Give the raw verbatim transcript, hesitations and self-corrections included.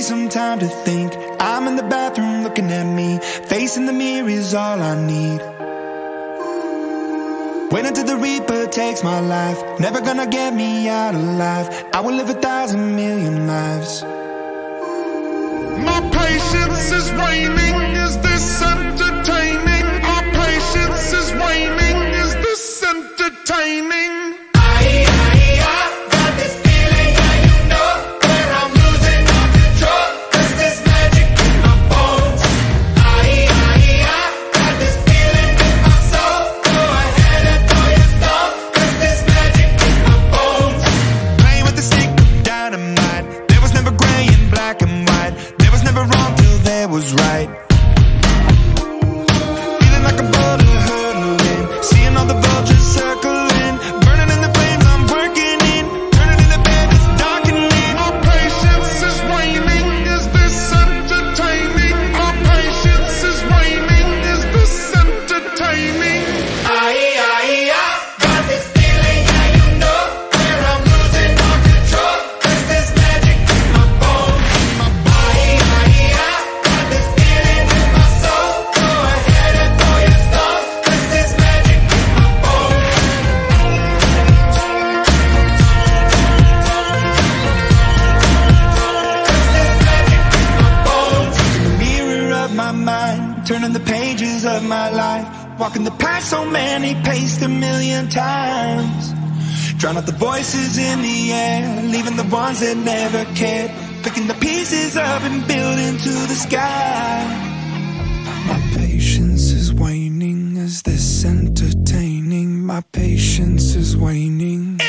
some time to think. I'm in the bathroom looking at me. Facing the mirror is all I need. Wait until the Reaper takes my life. Never gonna get me out alive. I will live a thousand million lives. My patience is waning, is this entertaining? My patience is waning, is this entertaining? Was right. Feeling like a boulder hurtling, seeing all the vultures circling, burning in the flames I'm working in, turning in the bed, it's darkening. My patience is waning, is this entertaining? My patience is waning, is this entertaining? Aye, aye, I got this feeling, yeah, you know, where I'm losing all control. Cause there's magic in my bones. Aye, aye, I turning the pages of my life, walking the path so many paced a million times. Drown out the voices in the air, leaving the ones that never cared, picking the pieces up and building to the sky. My patience is waning, is this entertaining? My patience is waning.